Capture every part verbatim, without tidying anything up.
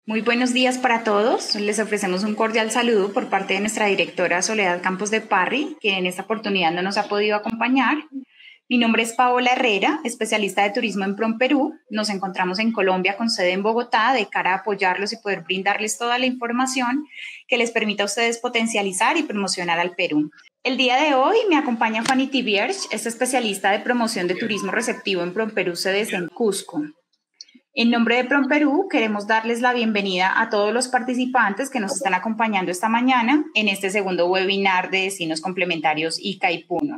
Muy buenos días para todos. Les ofrecemos un cordial saludo por parte de nuestra directora Soledad Campos de Parry, que en esta oportunidad no nos ha podido acompañar. Mi nombre es Paola Herrera, especialista de turismo en PROMPERÚ. Nos encontramos en Colombia con sede en Bogotá de cara a apoyarlos y poder brindarles toda la información que les permita a ustedes potencializar y promocionar al Perú. El día de hoy me acompaña Fanny Tibierch, es especialista de promoción de turismo receptivo en PROMPERÚ, sedes en Cusco. En nombre de PROMPERÚ queremos darles la bienvenida a todos los participantes que nos están acompañando esta mañana en este segundo webinar de destinos complementarios Ica y Puno.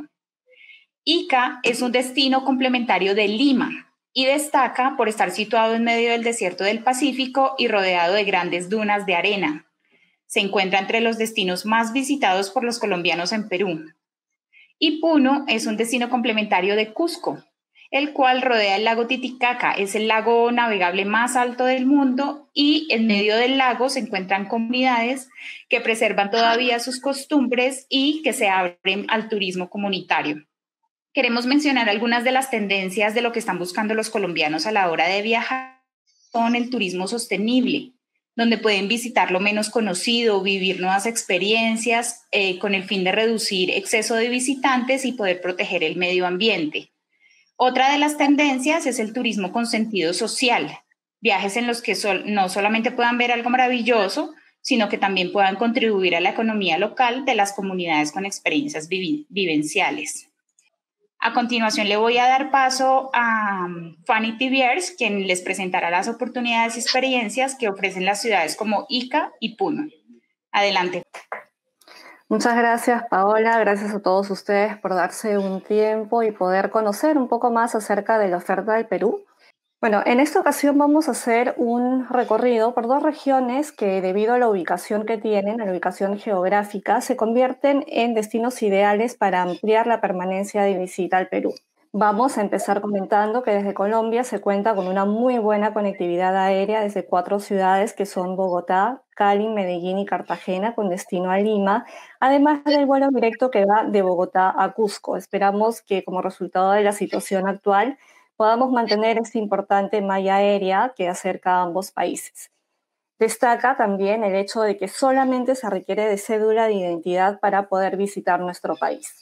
Ica es un destino complementario de Lima y destaca por estar situado en medio del desierto del Pacífico y rodeado de grandes dunas de arena. Se encuentra entre los destinos más visitados por los colombianos en Perú. Y Puno es un destino complementario de Cusco, el cual rodea el lago Titicaca. Es el lago navegable más alto del mundo y en medio del lago se encuentran comunidades que preservan todavía sus costumbres y que se abren al turismo comunitario. Queremos mencionar algunas de las tendencias de lo que están buscando los colombianos a la hora de viajar. Son el turismo sostenible, donde pueden visitar lo menos conocido, vivir nuevas experiencias eh, con el fin de reducir exceso de visitantes y poder proteger el medio ambiente. Otra de las tendencias es el turismo con sentido social, viajes en los que sol, no solamente puedan ver algo maravilloso, sino que también puedan contribuir a la economía local de las comunidades con experiencias vivi vivenciales. A continuación le voy a dar paso a Fanny Tibierch, quien les presentará las oportunidades y experiencias que ofrecen las ciudades como Ica y Puno. Adelante. Muchas gracias, Paola. Gracias a todos ustedes por darse un tiempo y poder conocer un poco más acerca de la oferta del Perú. Bueno, en esta ocasión vamos a hacer un recorrido por dos regiones que, debido a la ubicación que tienen, a la ubicación geográfica, se convierten en destinos ideales para ampliar la permanencia de visita al Perú. Vamos a empezar comentando que desde Colombia se cuenta con una muy buena conectividad aérea desde cuatro ciudades que son Bogotá, Cali, Medellín y Cartagena, con destino a Lima, además del vuelo directo que va de Bogotá a Cusco. Esperamos que, como resultado de la situación actual, podamos mantener esta importante malla aérea que acerca a ambos países. Destaca también el hecho de que solamente se requiere de cédula de identidad para poder visitar nuestro país.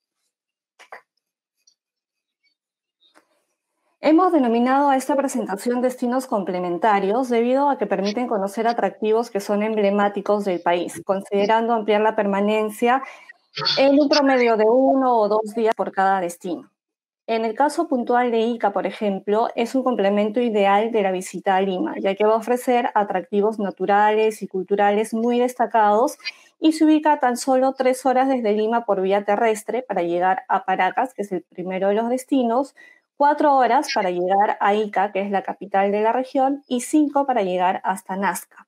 Hemos denominado a esta presentación destinos complementarios debido a que permiten conocer atractivos que son emblemáticos del país, considerando ampliar la permanencia en un promedio de uno o dos días por cada destino. En el caso puntual de Ica, por ejemplo, es un complemento ideal de la visita a Lima, ya que va a ofrecer atractivos naturales y culturales muy destacados y se ubica a tan solo tres horas desde Lima por vía terrestre para llegar a Paracas, que es el primero de los destinos, cuatro horas para llegar a Ica, que es la capital de la región, y cinco para llegar hasta Nazca.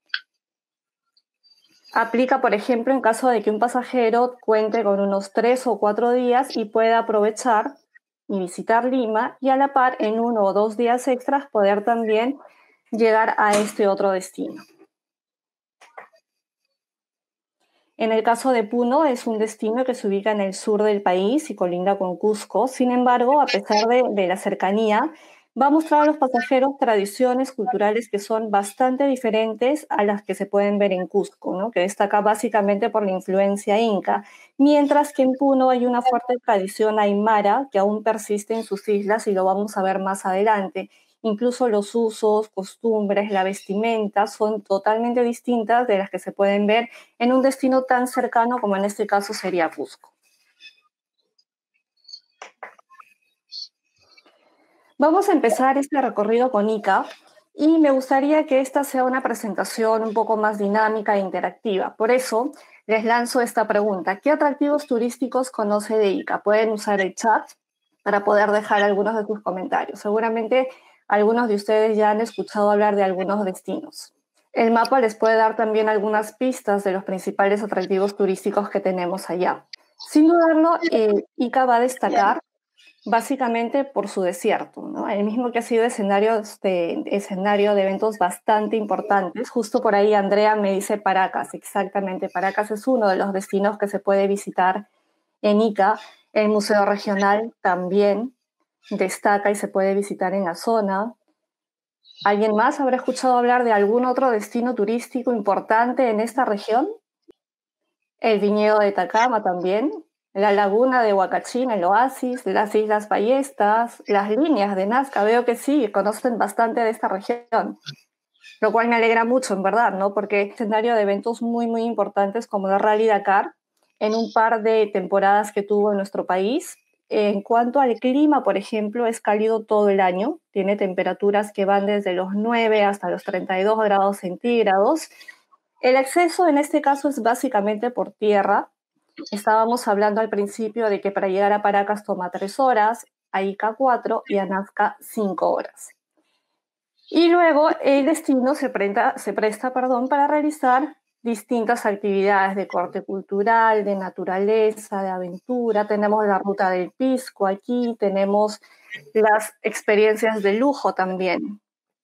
Aplica, por ejemplo, en caso de que un pasajero cuente con unos tres o cuatro días y pueda aprovechar y visitar Lima y a la par en uno o dos días extras poder también llegar a este otro destino. En el caso de Puno es un destino que se ubica en el sur del país y colinda con Cusco. Sin embargo, a pesar de, de la cercanía, va a mostrar a los pasajeros tradiciones culturales que son bastante diferentes a las que se pueden ver en Cusco, ¿no? Que destaca básicamente por la influencia inca, mientras que en Puno hay una fuerte tradición aymara que aún persiste en sus islas y lo vamos a ver más adelante. Incluso los usos, costumbres, la vestimenta son totalmente distintas de las que se pueden ver en un destino tan cercano como en este caso sería Cusco. Vamos a empezar este recorrido con Ica y me gustaría que esta sea una presentación un poco más dinámica e interactiva. Por eso les lanzo esta pregunta. ¿Qué atractivos turísticos conoce de Ica? Pueden usar el chat para poder dejar algunos de sus comentarios. Seguramente algunos de ustedes ya han escuchado hablar de algunos destinos. El mapa les puede dar también algunas pistas de los principales atractivos turísticos que tenemos allá. Sin dudarlo, eh, Ica va a destacar básicamente por su desierto, ¿no? El mismo que ha sido escenario de, escenario de eventos bastante importantes. Justo por ahí Andrea me dice Paracas, exactamente. Paracas es uno de los destinos que se puede visitar en Ica. El Museo Regional también destaca y se puede visitar en la zona. ¿Alguien más habrá escuchado hablar de algún otro destino turístico importante en esta región? El viñedo de Tacama también, la laguna de Huacachín, el oasis, las Islas Ballestas, las líneas de Nazca. Veo que sí, conocen bastante de esta región, lo cual me alegra mucho, en verdad, ¿no? Porque es escenario de eventos muy, muy importantes como el Rally Dakar, en un par de temporadas que tuvo en nuestro país. En cuanto al clima, por ejemplo, es cálido todo el año, tiene temperaturas que van desde los nueve hasta los treinta y dos grados centígrados. El acceso en este caso es básicamente por tierra. Estábamos hablando al principio de que para llegar a Paracas toma tres horas, a Ica cuatro y a Nazca cinco horas. Y luego el destino se presta, se presta perdón, para realizar distintas actividades de corte cultural, de naturaleza, de aventura. Tenemos la ruta del Pisco aquí, tenemos las experiencias de lujo también.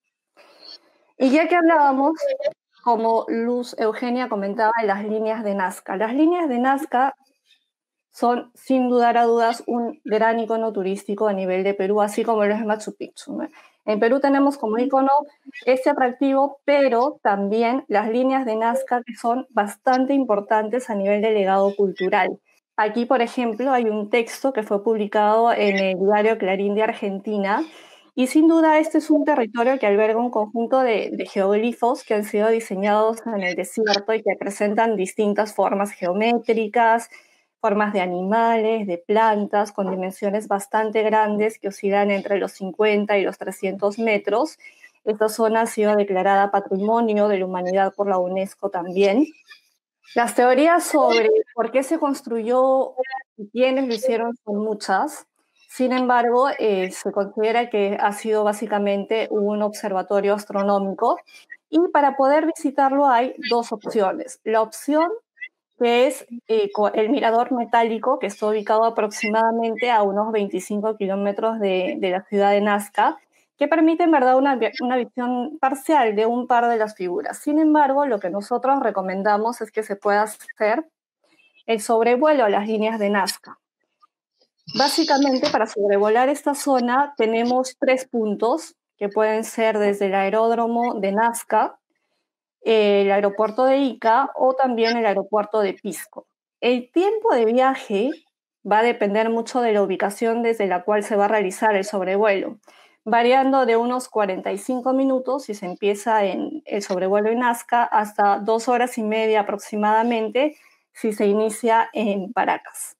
Y ya que hablábamos, como Luz Eugenia comentaba, de las líneas de Nazca. Las líneas de Nazca son, sin dudar a dudas, un gran icono turístico a nivel de Perú, así como lo es Machu Picchu, ¿no? En Perú tenemos como icono este atractivo, pero también las líneas de Nazca que son bastante importantes a nivel de legado cultural. Aquí, por ejemplo, hay un texto que fue publicado en el diario Clarín de Argentina, y sin duda este es un territorio que alberga un conjunto de, de geoglifos que han sido diseñados en el desierto y que presentan distintas formas geométricas, formas de animales, de plantas, con dimensiones bastante grandes que oscilan entre los cincuenta y los trescientos metros. Esta zona ha sido declarada Patrimonio de la Humanidad por la UNESCO también. Las teorías sobre por qué se construyó y quiénes lo hicieron son muchas. Sin embargo, eh, se considera que ha sido básicamente un observatorio astronómico, y para poder visitarlo hay dos opciones. La opción que es eh, el mirador metálico, que está ubicado aproximadamente a unos veinticinco kilómetros de, de la ciudad de Nazca, que permite en verdad una, una visión parcial de un par de las figuras. Sin embargo, lo que nosotros recomendamos es que se pueda hacer el sobrevuelo a las líneas de Nazca. Básicamente, para sobrevolar esta zona tenemos tres puntos que pueden ser desde el aeródromo de Nazca, el aeropuerto de Ica o también el aeropuerto de Pisco. El tiempo de viaje va a depender mucho de la ubicación desde la cual se va a realizar el sobrevuelo, variando de unos cuarenta y cinco minutos si se empieza en el sobrevuelo en Nazca hasta dos horas y media aproximadamente si se inicia en Paracas.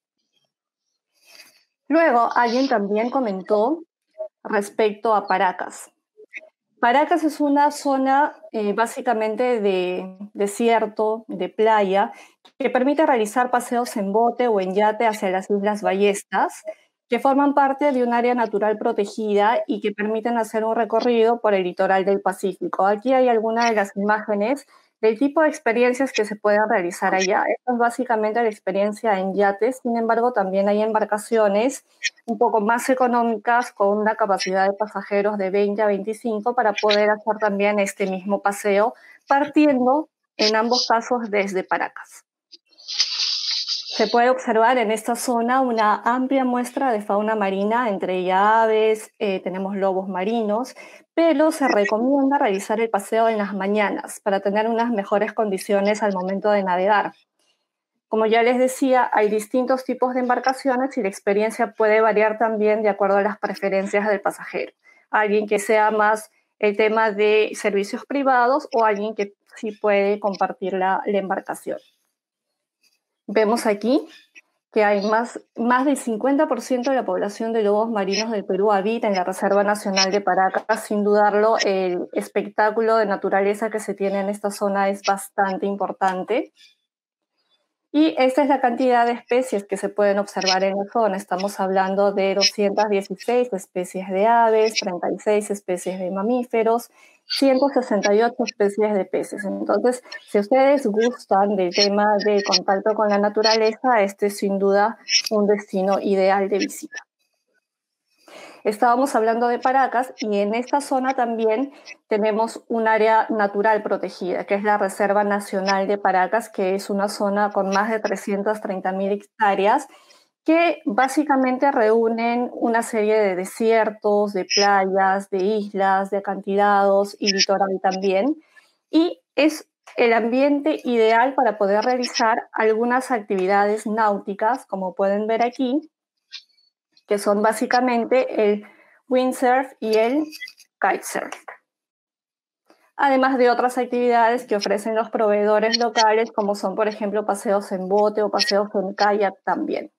Luego, alguien también comentó respecto a Paracas. Paracas es una zona eh, básicamente de desierto, de playa, que permite realizar paseos en bote o en yate hacia las Islas Ballestas, que forman parte de un área natural protegida y que permiten hacer un recorrido por el litoral del Pacífico. Aquí hay algunas de las imágenes del tipo de experiencias que se pueden realizar allá. Esta es básicamente la experiencia en yates, sin embargo también hay embarcaciones un poco más económicas con una capacidad de pasajeros de veinte a veinticinco para poder hacer también este mismo paseo, partiendo en ambos casos desde Paracas. Se puede observar en esta zona una amplia muestra de fauna marina, entre ellas aves, eh, tenemos lobos marinos, pero se recomienda realizar el paseo en las mañanas para tener unas mejores condiciones al momento de navegar. Como ya les decía, hay distintos tipos de embarcaciones y la experiencia puede variar también de acuerdo a las preferencias del pasajero. Alguien que sea más el tema de servicios privados o alguien que sí puede compartir la, la embarcación. Vemos aquí que hay más, más del cincuenta por ciento de la población de lobos marinos del Perú habita en la Reserva Nacional de Paracas. Sin dudarlo, el espectáculo de naturaleza que se tiene en esta zona es bastante importante. Y esta es la cantidad de especies que se pueden observar en la zona. Estamos hablando de doscientas dieciséis especies de aves, treinta y seis especies de mamíferos, ciento sesenta y ocho especies de peces. Entonces, si ustedes gustan del tema de contacto con la naturaleza, este es sin duda un destino ideal de visita. Estábamos hablando de Paracas y en esta zona también tenemos un área natural protegida, que es la Reserva Nacional de Paracas, que es una zona con más de trescientas treinta mil hectáreas que básicamente reúnen una serie de desiertos, de playas, de islas, de acantilados y litoral también. Y es el ambiente ideal para poder realizar algunas actividades náuticas, como pueden ver aquí, que son básicamente el windsurf y el kitesurf. Además de otras actividades que ofrecen los proveedores locales, como son, por ejemplo, paseos en bote o paseos en kayak también.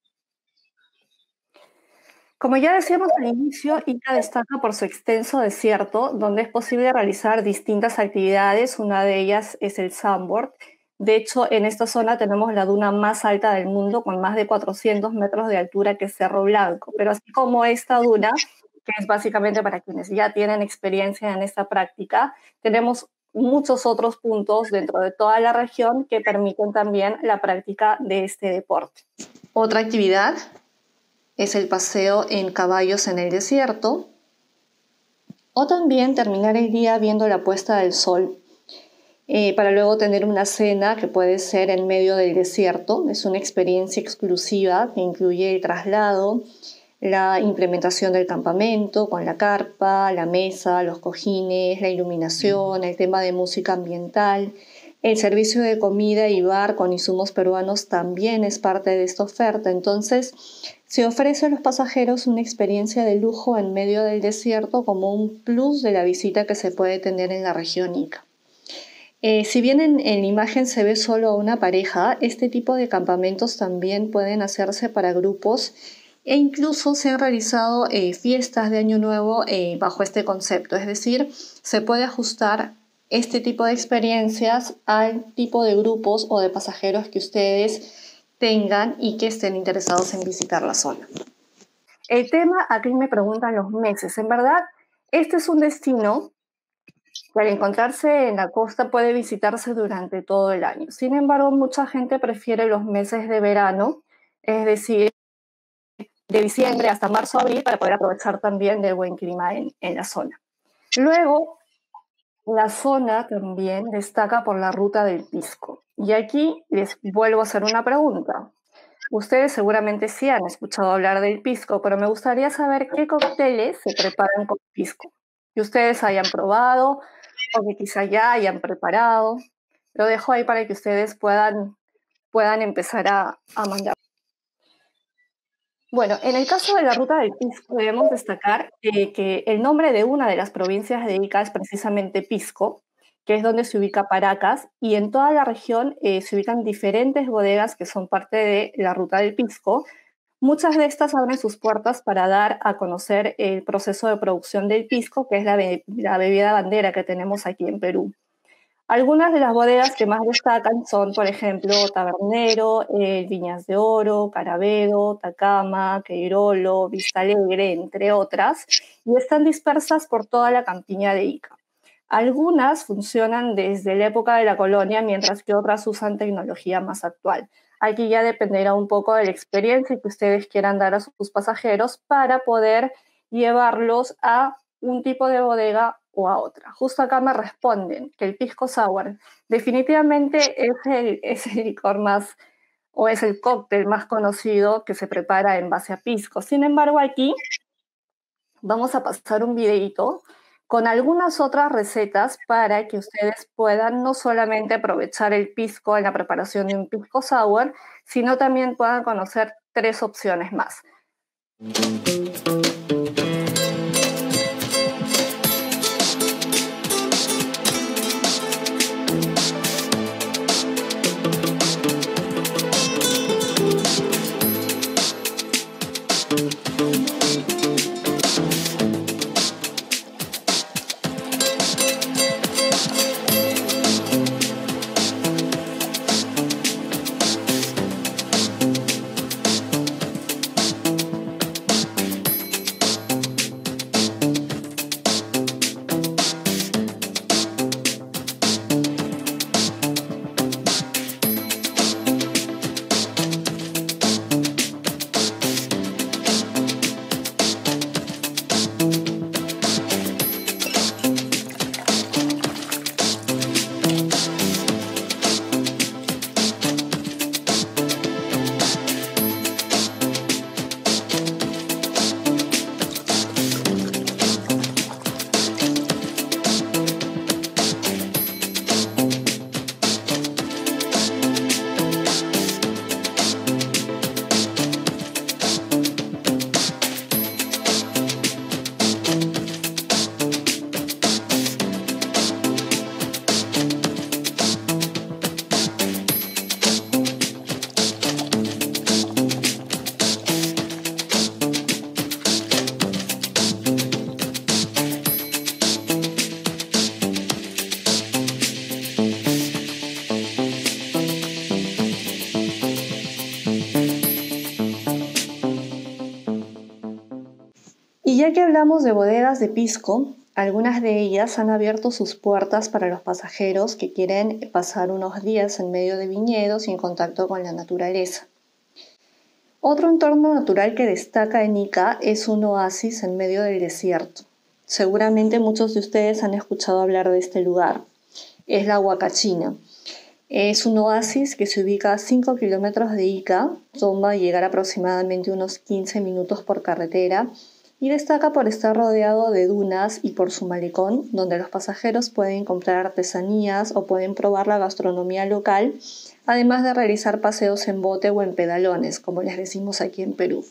Como ya decíamos al inicio, Ica destaca por su extenso desierto, donde es posible realizar distintas actividades. Una de ellas es el sandboard. De hecho, en esta zona tenemos la duna más alta del mundo, con más de cuatrocientos metros de altura, que es Cerro Blanco. Pero así como esta duna, que es básicamente para quienes ya tienen experiencia en esta práctica, tenemos muchos otros puntos dentro de toda la región que permiten también la práctica de este deporte. Otra actividad es el paseo en caballos en el desierto, o también terminar el día viendo la puesta del sol, eh, para luego tener una cena que puede ser en medio del desierto. Es una experiencia exclusiva que incluye el traslado, la implementación del campamento con la carpa, la mesa, los cojines, la iluminación, el tema de música ambiental. El servicio de comida y bar con insumos peruanos también es parte de esta oferta. Entonces, se ofrece a los pasajeros una experiencia de lujo en medio del desierto como un plus de la visita que se puede tener en la región Ica. Eh, si bien en, en la imagen se ve solo a una pareja, este tipo de campamentos también pueden hacerse para grupos, e incluso se han realizado eh, fiestas de Año Nuevo eh, bajo este concepto. Es decir, se puede ajustar este tipo de experiencias al tipo de grupos o de pasajeros que ustedes tengan y que estén interesados en visitar la zona. El tema, aquí me preguntan los meses. En verdad, este es un destino que al encontrarse en la costa puede visitarse durante todo el año. Sin embargo, mucha gente prefiere los meses de verano, es decir, de diciembre hasta marzo, abril, para poder aprovechar también del buen clima en, en la zona. Luego, la zona también destaca por la ruta del pisco. Y aquí les vuelvo a hacer una pregunta. Ustedes seguramente sí han escuchado hablar del pisco, pero me gustaría saber qué cócteles se preparan con pisco, que ustedes hayan probado o que quizá ya hayan preparado. Lo dejo ahí para que ustedes puedan, puedan empezar a, a mandar. Bueno, en el caso de la ruta del Pisco debemos destacar eh, que el nombre de una de las provincias de Ica es precisamente Pisco, que es donde se ubica Paracas, y en toda la región eh, se ubican diferentes bodegas que son parte de la ruta del Pisco. Muchas de estas abren sus puertas para dar a conocer el proceso de producción del pisco, que es la, be la bebida bandera que tenemos aquí en Perú. Algunas de las bodegas que más destacan son, por ejemplo, Tabernero, eh, Viñas de Oro, Caravedo, Tacama, Queirolo, Vista Alegre, entre otras, y están dispersas por toda la campiña de Ica. Algunas funcionan desde la época de la colonia, mientras que otras usan tecnología más actual. Aquí ya dependerá un poco de la experiencia que ustedes quieran dar a sus pasajeros para poder llevarlos a un tipo de bodega o a otra. Justo acá me responden que el pisco sour definitivamente es el, es el licor más, o es el cóctel más conocido que se prepara en base a pisco. Sin embargo, aquí vamos a pasar un videito con algunas otras recetas para que ustedes puedan no solamente aprovechar el pisco en la preparación de un pisco sour, sino también puedan conocer tres opciones más. Ya que hablamos de bodegas de pisco, algunas de ellas han abierto sus puertas para los pasajeros que quieren pasar unos días en medio de viñedos y en contacto con la naturaleza. Otro entorno natural que destaca en Ica es un oasis en medio del desierto. Seguramente muchos de ustedes han escuchado hablar de este lugar. Es la Huacachina. Es un oasis que se ubica a cinco kilómetros de Ica, toma llegar aproximadamente unos quince minutos por carretera y destaca por estar rodeado de dunas y por su malecón, donde los pasajeros pueden comprar artesanías o pueden probar la gastronomía local, además de realizar paseos en bote o en pedalones, como les decimos aquí en Perú.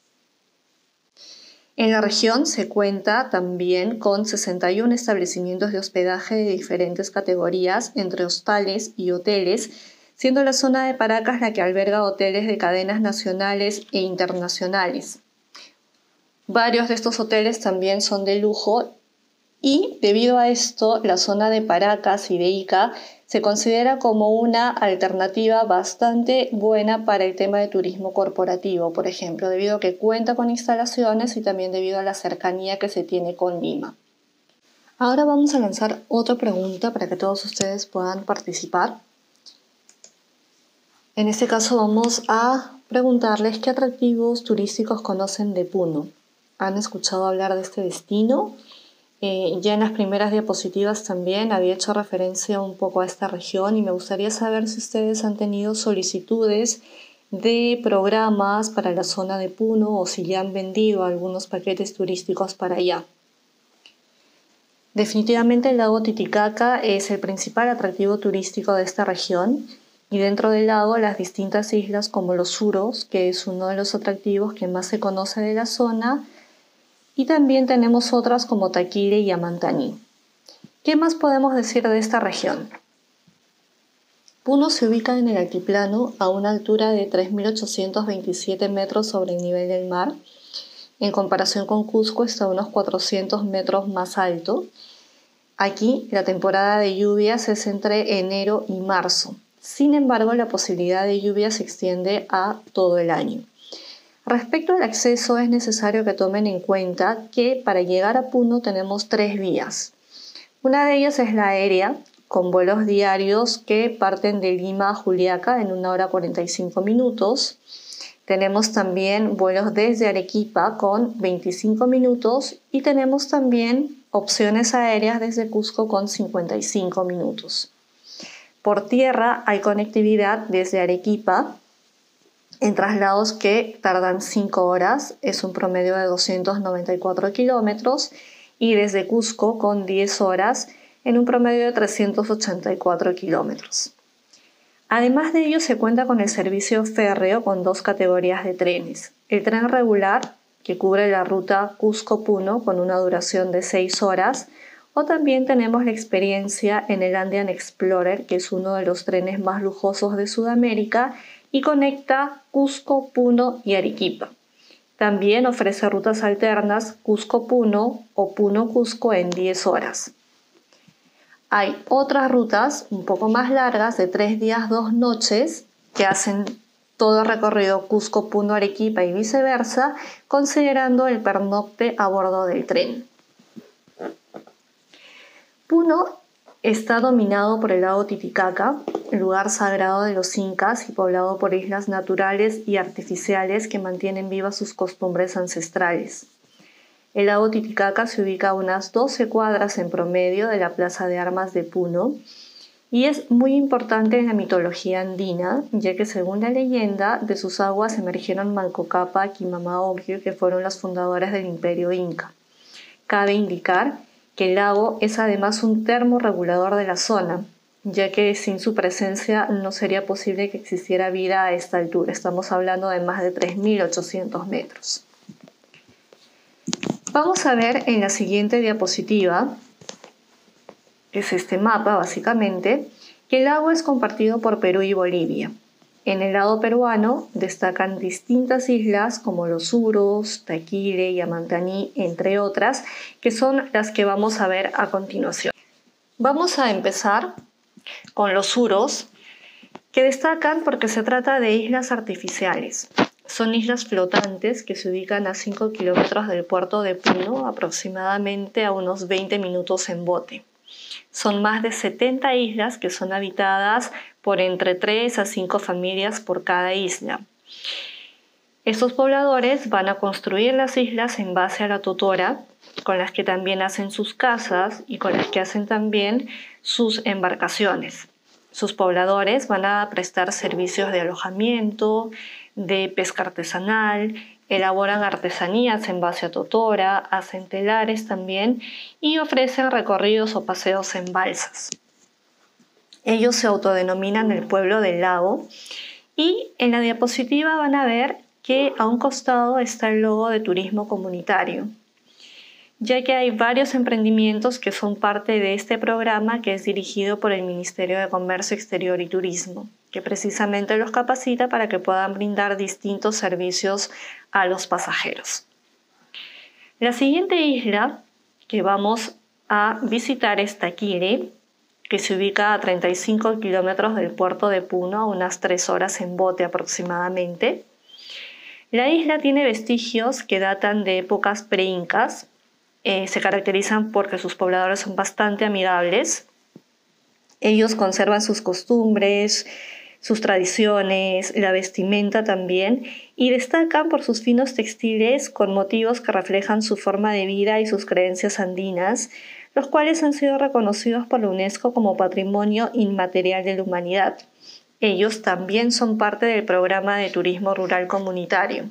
En la región se cuenta también con sesenta y uno establecimientos de hospedaje de diferentes categorías, entre hostales y hoteles, siendo la zona de Paracas la que alberga hoteles de cadenas nacionales e internacionales. Varios de estos hoteles también son de lujo y, debido a esto, la zona de Paracas y de Ica se considera como una alternativa bastante buena para el tema de turismo corporativo, por ejemplo, debido a que cuenta con instalaciones y también debido a la cercanía que se tiene con Lima. Ahora vamos a lanzar otra pregunta para que todos ustedes puedan participar. En este caso vamos a preguntarles qué atractivos turísticos conocen de Puno. ¿Han escuchado hablar de este destino? Eh, ya en las primeras diapositivas también había hecho referencia un poco a esta región y me gustaría saber si ustedes han tenido solicitudes de programas para la zona de Puno o si ya han vendido algunos paquetes turísticos para allá. Definitivamente el lago Titicaca es el principal atractivo turístico de esta región y dentro del lago las distintas islas como los Suros, que es uno de los atractivos que más se conoce de la zona, y también tenemos otras como Taquire y Amantaní. ¿Qué más podemos decir de esta región? Puno se ubica en el altiplano a una altura de tres mil ochocientos veintisiete metros sobre el nivel del mar. En comparación con Cusco está a unos cuatrocientos metros más alto. Aquí la temporada de lluvias es entre enero y marzo. Sin embargo, la posibilidad de lluvia se extiende a todo el año. Respecto al acceso, es necesario que tomen en cuenta que para llegar a Puno tenemos tres vías. Una de ellas es la aérea, con vuelos diarios que parten de Lima a Juliaca en una hora cuarenta y cinco minutos. Tenemos también vuelos desde Arequipa con veinticinco minutos y tenemos también opciones aéreas desde Cusco con cincuenta y cinco minutos. Por tierra hay conectividad desde Arequipa en traslados que tardan cinco horas, es un promedio de doscientos noventa y cuatro kilómetros, y desde Cusco con diez horas en un promedio de trescientos ochenta y cuatro kilómetros. Además de ello se cuenta con el servicio férreo con dos categorías de trenes. El tren regular, que cubre la ruta Cusco-Puno con una duración de seis horas, o también tenemos la experiencia en el Andean Explorer, que es uno de los trenes más lujosos de Sudamérica y conecta Cusco, Puno y Arequipa. También ofrece rutas alternas Cusco-Puno o Puno-Cusco en diez horas. Hay otras rutas un poco más largas de tres días, dos noches que hacen todo el recorrido Cusco-Puno-Arequipa y viceversa, considerando el pernocte a bordo del tren. Puno está dominado por el lago Titicaca, el lugar sagrado de los incas y poblado por islas naturales y artificiales que mantienen vivas sus costumbres ancestrales. El lago Titicaca se ubica a unas doce cuadras en promedio de la Plaza de Armas de Puno y es muy importante en la mitología andina, ya que según la leyenda, de sus aguas emergieron Manco Cápac y Mama Ocllo, que fueron las fundadoras del Imperio Inca. Cabe indicar que el lago es además un termorregulador de la zona, ya que sin su presencia no sería posible que existiera vida a esta altura. Estamos hablando de más de tres mil ochocientos metros. Vamos a ver en la siguiente diapositiva, que es este mapa básicamente, que el lago es compartido por Perú y Bolivia. En el lado peruano destacan distintas islas como los Suros, Taquire y Amantaní, entre otras, que son las que vamos a ver a continuación. Vamos a empezar con los Suros, que destacan porque se trata de islas artificiales. Son islas flotantes que se ubican a cinco kilómetros del puerto de Puno, aproximadamente a unos veinte minutos en bote. Son más de setenta islas que son habitadas por entre tres a cinco familias por cada isla. Estos pobladores van a construir las islas en base a la totora, con las que también hacen sus casas y con las que hacen también sus embarcaciones. Sus pobladores van a prestar servicios de alojamiento, de pesca artesanal, elaboran artesanías en base a totora, hacen telares también y ofrecen recorridos o paseos en balsas. Ellos se autodenominan el pueblo del lago y en la diapositiva van a ver que a un costado está el logo de turismo comunitario, ya que hay varios emprendimientos que son parte de este programa que es dirigido por el Ministerio de Comercio Exterior y Turismo, que precisamente los capacita para que puedan brindar distintos servicios a los pasajeros. La siguiente isla que vamos a visitar es Taquire, que se ubica a treinta y cinco kilómetros del puerto de Puno, a unas tres horas en bote aproximadamente. La isla tiene vestigios que datan de épocas preincas. Eh, se caracterizan porque sus pobladores son bastante amigables. Ellos conservan sus costumbres, sus tradiciones, la vestimenta también, y destacan por sus finos textiles con motivos que reflejan su forma de vida y sus creencias andinas, los cuales han sido reconocidos por la UNESCO como Patrimonio Inmaterial de la Humanidad. Ellos también son parte del programa de turismo rural comunitario.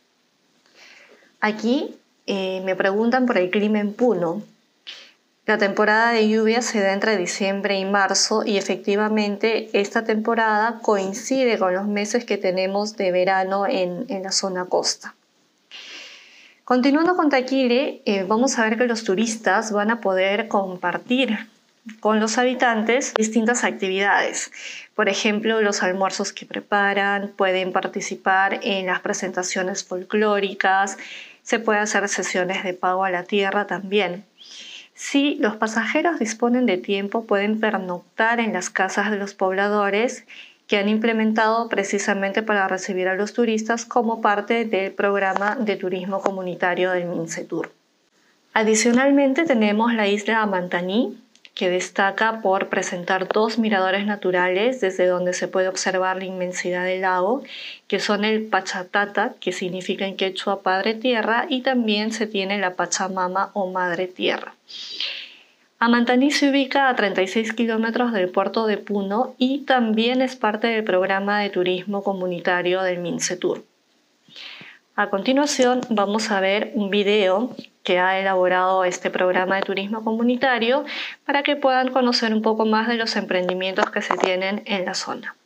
Aquí eh, me preguntan por el clima en Puno. La temporada de lluvia se da entre diciembre y marzo y efectivamente esta temporada coincide con los meses que tenemos de verano en, en la zona costa. Continuando con Taquire, eh, vamos a ver que los turistas van a poder compartir con los habitantes distintas actividades. Por ejemplo, los almuerzos que preparan, pueden participar en las presentaciones folclóricas, se pueden hacer sesiones de pago a la tierra también. Si los pasajeros disponen de tiempo, pueden pernoctar en las casas de los pobladores que han implementado precisamente para recibir a los turistas como parte del programa de turismo comunitario del Mincetur. Adicionalmente tenemos la isla Amantaní, que destaca por presentar dos miradores naturales desde donde se puede observar la inmensidad del lago, que son el Pachatata, que significa en quechua Padre Tierra, y también se tiene la Pachamama o Madre Tierra. Amantaní se ubica a treinta y seis kilómetros del puerto de Puno y también es parte del programa de turismo comunitario del Mincetur. A continuación vamos a ver un video que ha elaborado este programa de turismo comunitario para que puedan conocer un poco más de los emprendimientos que se tienen en la zona.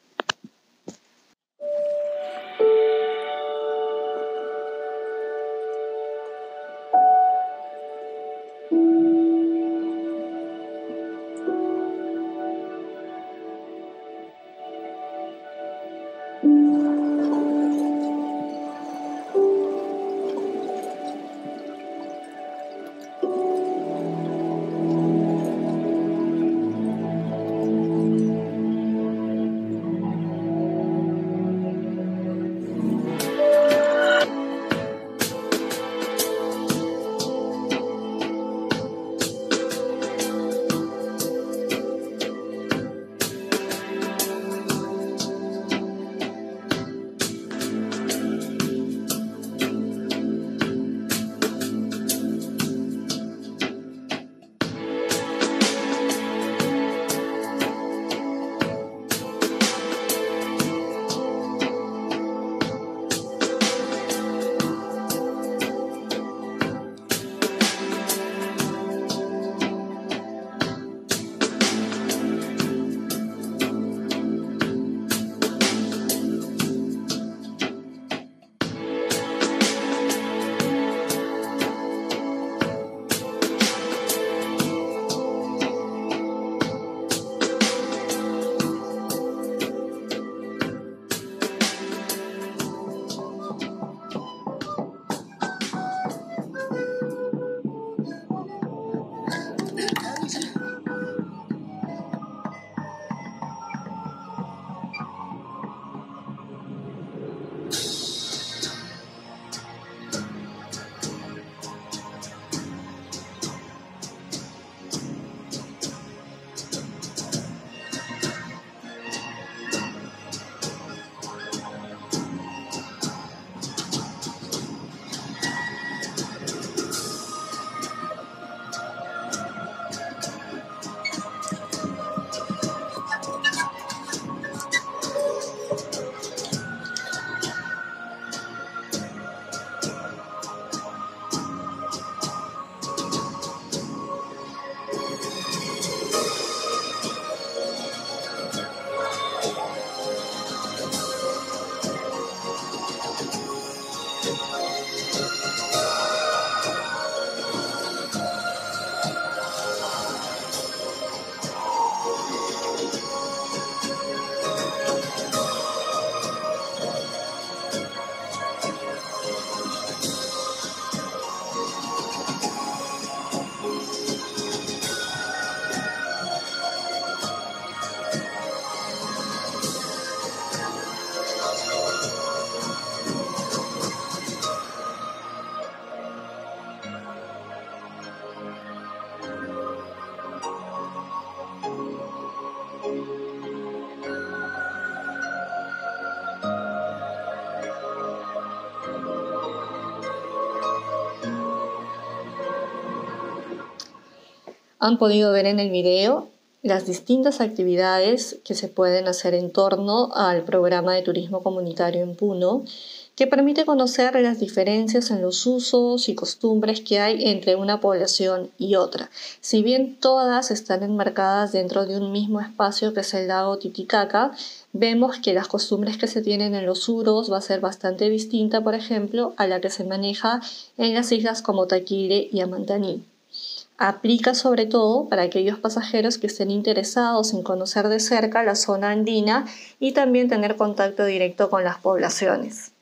han podido ver en el video las distintas actividades que se pueden hacer en torno al programa de turismo comunitario en Puno, que permite conocer las diferencias en los usos y costumbres que hay entre una población y otra. Si bien todas están enmarcadas dentro de un mismo espacio que es el lago Titicaca, vemos que las costumbres que se tienen en los uros va a ser bastante distinta, por ejemplo, a la que se maneja en las islas como Taquile y Amantaní. Aplica sobre todo para aquellos pasajeros que estén interesados en conocer de cerca la zona andina y también tener contacto directo con las poblaciones.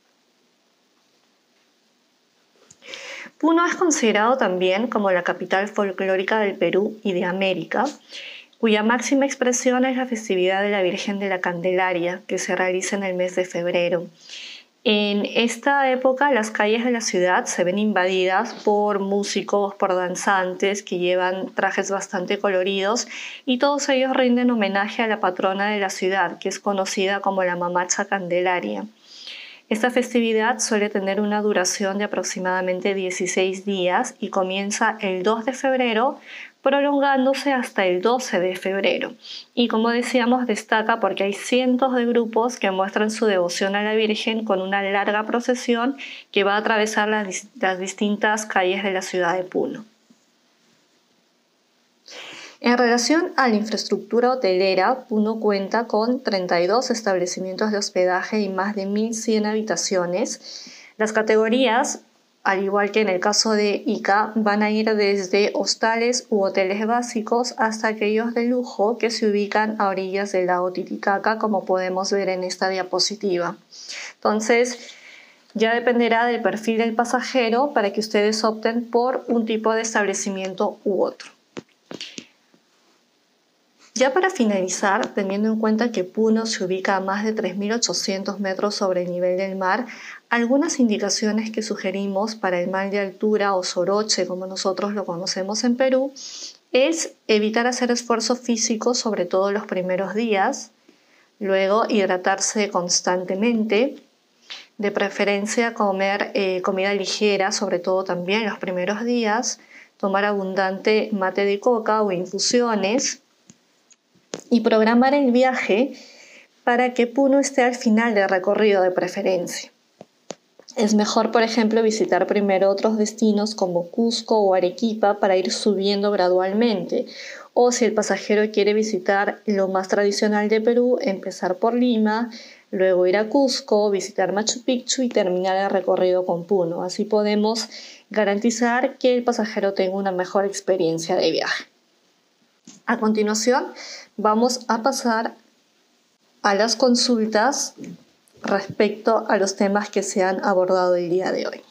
Puno es considerado también como la capital folclórica del Perú y de América, cuya máxima expresión es la festividad de la Virgen de la Candelaria, que se realiza en el mes de febrero. En esta época las calles de la ciudad se ven invadidas por músicos, por danzantes que llevan trajes bastante coloridos y todos ellos rinden homenaje a la patrona de la ciudad, que es conocida como la Mamacha Candelaria. Esta festividad suele tener una duración de aproximadamente dieciséis días y comienza el dos de febrero, prolongándose hasta el doce de febrero. Y como decíamos, destaca porque hay cientos de grupos que muestran su devoción a la Virgen con una larga procesión que va a atravesar las, las distintas calles de la ciudad de Puno. En relación a la infraestructura hotelera, Puno cuenta con treinta y dos establecimientos de hospedaje y más de mil cien habitaciones. Las categorías, al igual que en el caso de Ica, van a ir desde hostales u hoteles básicos hasta aquellos de lujo que se ubican a orillas del lago Titicaca, como podemos ver en esta diapositiva. Entonces, ya dependerá del perfil del pasajero para que ustedes opten por un tipo de establecimiento u otro. Ya para finalizar, teniendo en cuenta que Puno se ubica a más de tres mil ochocientos metros sobre el nivel del mar, algunas indicaciones que sugerimos para el mal de altura o soroche, como nosotros lo conocemos en Perú, es evitar hacer esfuerzo físico, sobre todo los primeros días, luego hidratarse constantemente, de preferencia comer eh, comida ligera, sobre todo también los primeros días, tomar abundante mate de coca o infusiones, y programar el viaje para que Puno esté al final del recorrido de preferencia. Es mejor, por ejemplo, visitar primero otros destinos como Cusco o Arequipa para ir subiendo gradualmente. O si el pasajero quiere visitar lo más tradicional de Perú, empezar por Lima, luego ir a Cusco, visitar Machu Picchu y terminar el recorrido con Puno. Así podemos garantizar que el pasajero tenga una mejor experiencia de viaje. A continuación, vamos a pasar a las consultas respecto a los temas que se han abordado el día de hoy.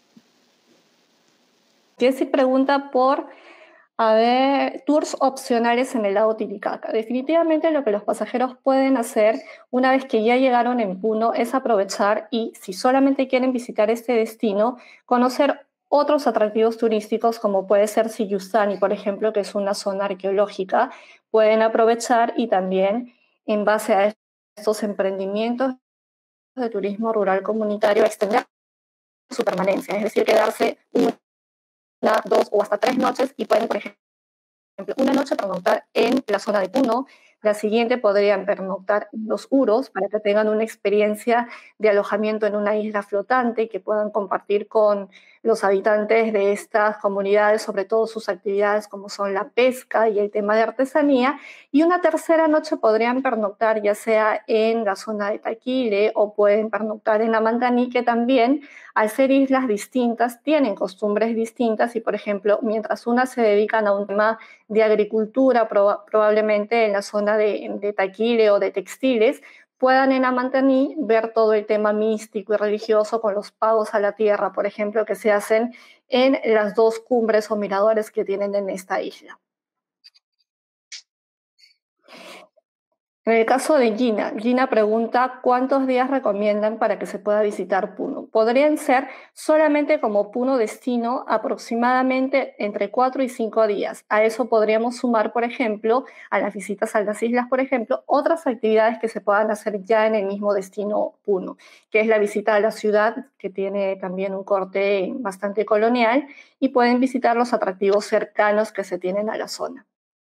Jessy pregunta por a ver, tours opcionales en el lago Titicaca. Definitivamente lo que los pasajeros pueden hacer una vez que ya llegaron en Puno es aprovechar y, si solamente quieren visitar este destino, conocer otros atractivos turísticos como puede ser Siyustani, por ejemplo, que es una zona arqueológica. Pueden aprovechar y también, en base a estos emprendimientos de turismo rural comunitario, extender su permanencia, es decir, quedarse una, dos o hasta tres noches y pueden, por ejemplo, una noche pernoctar en la zona de Puno, la siguiente podrían pernoctar en los Uros para que tengan una experiencia de alojamiento en una isla flotante y que puedan compartir con los habitantes de estas comunidades, sobre todo sus actividades como son la pesca y el tema de artesanía. Y una tercera noche podrían pernoctar ya sea en la zona de Taquile o pueden pernoctar en Amantaní, que también, al ser islas distintas, tienen costumbres distintas y, por ejemplo, mientras unas se dedican a un tema de agricultura, proba- probablemente en la zona de, de Taquile o de textiles, puedan en Amantaní ver todo el tema místico y religioso con los pagos a la tierra, por ejemplo, que se hacen en las dos cumbres o miradores que tienen en esta isla. En el caso de Gina, Gina pregunta cuántos días recomiendan para que se pueda visitar Puno. Podrían ser solamente como Puno destino aproximadamente entre cuatro y cinco días. A eso podríamos sumar, por ejemplo, a las visitas a las islas, por ejemplo, otras actividades que se puedan hacer ya en el mismo destino Puno, que es la visita a la ciudad, que tiene también un corte bastante colonial, y pueden visitar los atractivos cercanos que se tienen a la zona.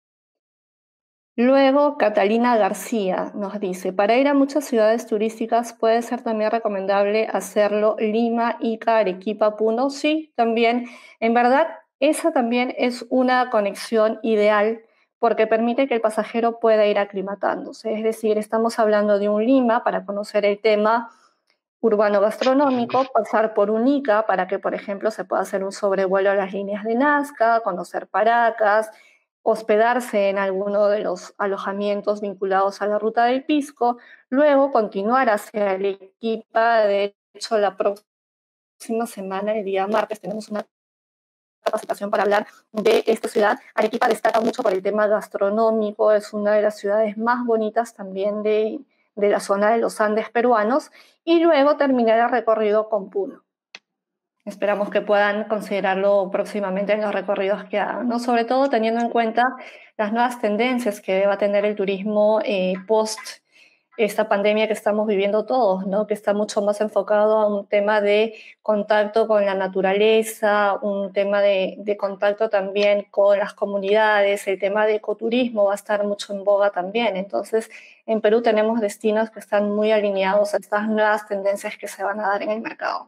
Luego, Catalina García nos dice, para ir a muchas ciudades turísticas puede ser también recomendable hacerlo Lima, Ica, Arequipa, Puno. Sí, también. En verdad, esa también es una conexión ideal porque permite que el pasajero pueda ir aclimatándose. Es decir, estamos hablando de un Lima para conocer el tema urbano gastronómico, pasar por un Ica para que, por ejemplo, se pueda hacer un sobrevuelo a las líneas de Nazca, conocer Paracas, hospedarse en alguno de los alojamientos vinculados a la ruta del Pisco, luego continuar hacia Arequipa. De hecho, la próxima semana, el día martes, tenemos una capacitación para hablar de esta ciudad. Arequipa destaca mucho por el tema gastronómico, es una de las ciudades más bonitas también de, de la zona de los Andes peruanos, y luego terminar el recorrido con Puno. Esperamos que puedan considerarlo próximamente en los recorridos que hagan, ¿no? Sobre todo teniendo en cuenta las nuevas tendencias que va a tener el turismo eh, post esta pandemia que estamos viviendo todos, ¿no? Que está mucho más enfocado a un tema de contacto con la naturaleza, un tema de, de contacto también con las comunidades, el tema de ecoturismo va a estar mucho en boga también. Entonces, en Perú tenemos destinos que están muy alineados a estas nuevas tendencias que se van a dar en el mercado.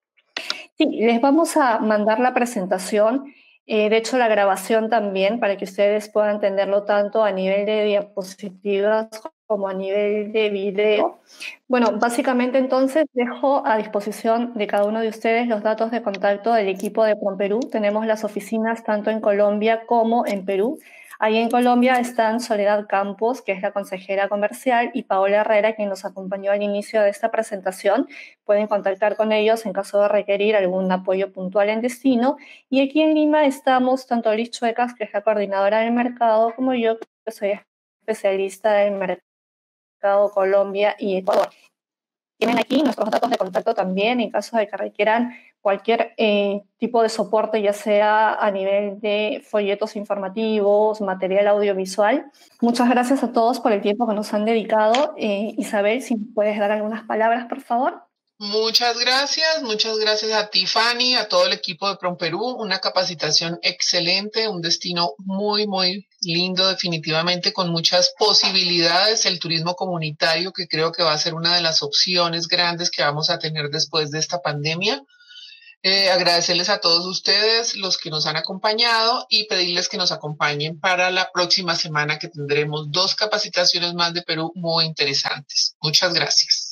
Sí, les vamos a mandar la presentación, eh, de hecho la grabación también, para que ustedes puedan entenderlo tanto a nivel de diapositivas como a nivel de video. Bueno, básicamente entonces dejo a disposición de cada uno de ustedes los datos de contacto del equipo de PROMPERÚ. Tenemos las oficinas tanto en Colombia como en Perú. Ahí en Colombia están Soledad Campos, que es la consejera comercial, y Paola Herrera, quien nos acompañó al inicio de esta presentación. Pueden contactar con ellos en caso de requerir algún apoyo puntual en destino. Y aquí en Lima estamos tanto Liz Chuecas, que es la coordinadora del mercado, como yo, que soy especialista del mercado Colombia y Ecuador. Tienen aquí nuestros datos de contacto también en caso de que requieran cualquier eh, tipo de soporte, ya sea a nivel de folletos informativos, material audiovisual. Muchas gracias a todos por el tiempo que nos han dedicado. Eh, Isabel, si puedes dar algunas palabras, por favor. Muchas gracias, muchas gracias a ti, Fanny, a todo el equipo de PROMPERÚ, una capacitación excelente, un destino muy, muy lindo definitivamente, con muchas posibilidades, el turismo comunitario, que creo que va a ser una de las opciones grandes que vamos a tener después de esta pandemia. Eh, agradecerles a todos ustedes, los que nos han acompañado, y pedirles que nos acompañen para la próxima semana, que tendremos dos capacitaciones más de Perú muy interesantes. Muchas gracias.